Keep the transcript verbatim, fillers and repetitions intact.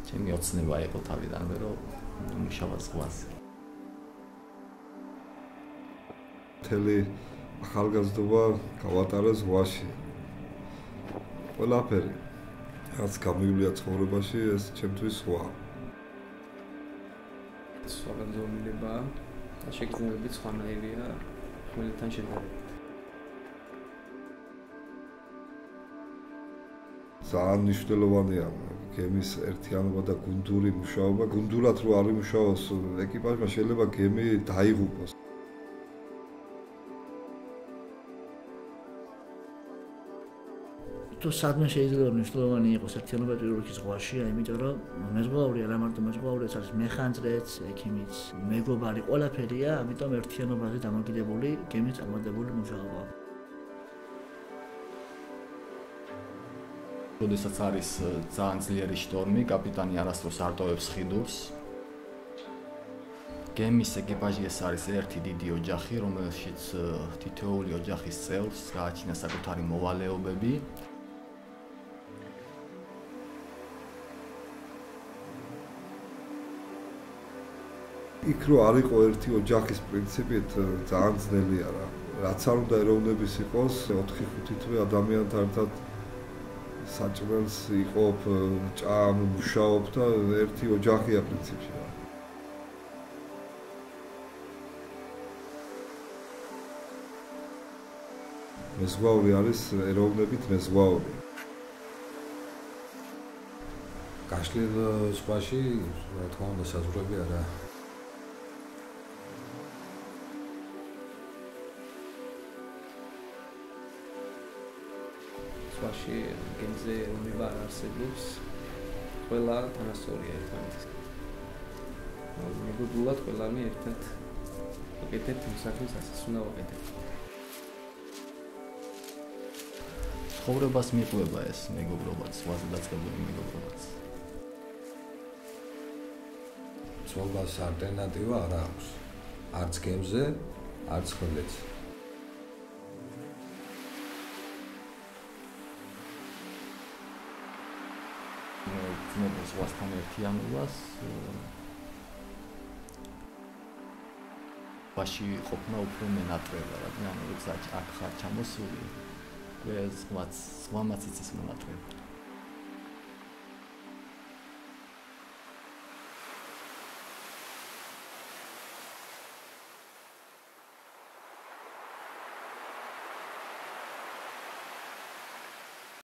ჩემი ოცნება იყო თავიდანვე, რომ მუშაობა ზღვაზე. მთელი ახალგაზრდობა გავატარა ზღვაში. ყველაფერი, რაც გამივლია ცხოვრებაში, ეს ჩემთვის ზღვა. საგანძომილება და შეგრძნებებით სხვანაირია ხმელეთთან შედარებით. ძალიან მნიშვნელოვანია გემის ერთიანობა და გუნდური მუშაობა. გუნდურად რო არ იმუშაოს ეკიპაჟმა, შეიძლება გემი დაიღუპოს. თუ სადმე შეიძლება მნიშვნელოვანი იყოს ერთიანობა პირველ რიგში ზღვაში, იმიტომ რომ მეზღვაური არა მარტო მეზღვაურიც არის მეხანძრეც, ექიმიც, მეგობარი, ყველაფერია, ამიტომ ერთიანობაზე დამოკიდებული გემის წარმატებული მუშაობა. როდესაც არის ძალიან ძლიერი შტორმი, კაპიტანი არასდროს არ ტოვებს ხიდურს. გემის ეკიპაჟი ეს არის ერთი დიდი ოჯახი, რომელშიც თითოეული ოჯახის წევრს გააჩინა საკუთარი მოვალეობები. იქ რო არ იყო ერთი ოჯახის პრინციპით ძალიან ძნელია რა. რაც არ უნდა ეროვნების იყოს, ოთხი ხუთი თვე ადამიანთან ერთად საჭმელს იყოფ, ჭამ, მუშაობ და ერთი ოჯახია პრინციპში რა. მეზღვაური არის ეროვნებით მეზღვაური. გაშლილ ზღვაში, რა თქმა უნდა, საზღვრები არა. ზღვაში გემზე ეროვნება არ არსებობს. ყველა თანასწორია ერთმანეთისგან. მეგობრულად ყველანი ერთად ვაკეთებთ იმ საქმეს, რასაც უნდა ვაკეთებთ. ცხოვრებას მიყვება ეს მეგობრობაც, ზღვაზე დაწყებული მეგობრობაც. ზღვას ალტერნატივა არ აქვს. არც გემზე, არც ხმელეთზე. ძმების ზღვასთან ერთიანობას ბაში ყოფნა უფრო მენატრევა, რადგან როცა აქ ხარ ჩამოსული, ეს ზღვაც ზღვამაც იცის მონატრევა.